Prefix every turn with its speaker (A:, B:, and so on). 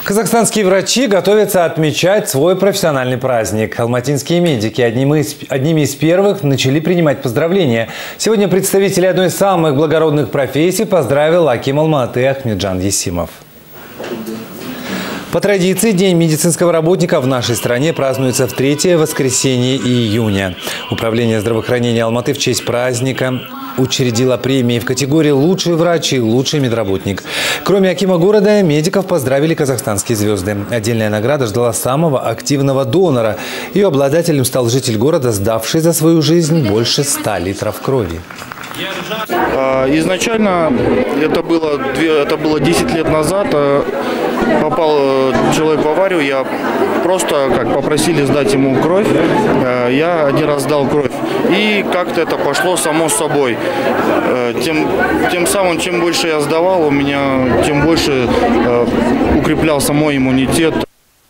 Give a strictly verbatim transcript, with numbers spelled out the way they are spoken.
A: Казахстанские врачи готовятся отмечать свой профессиональный праздник. Алматинские медики одними из, одними из первых начали принимать поздравления. Сегодня представители одной из самых благородных профессий поздравил аким Алматы Ахмеджан Есимов. По традиции, День медицинского работника в нашей стране празднуется в третье воскресенье июня. Управление здравоохранения Алматы в честь праздника учредила премии в категории «Лучший врач» и «Лучший медработник». Кроме акима города, медиков поздравили казахстанские звезды. Отдельная награда ждала самого активного донора. Ее обладателем стал житель города, сдавший за свою жизнь больше ста литров крови.
B: Изначально это было, это было десять лет назад. Попал человек в аварию, я просто как попросили сдать ему кровь, я один раз сдал кровь. И как-то это пошло само собой. Тем, тем самым, чем больше я сдавал, у меня тем больше укреплялся мой иммунитет.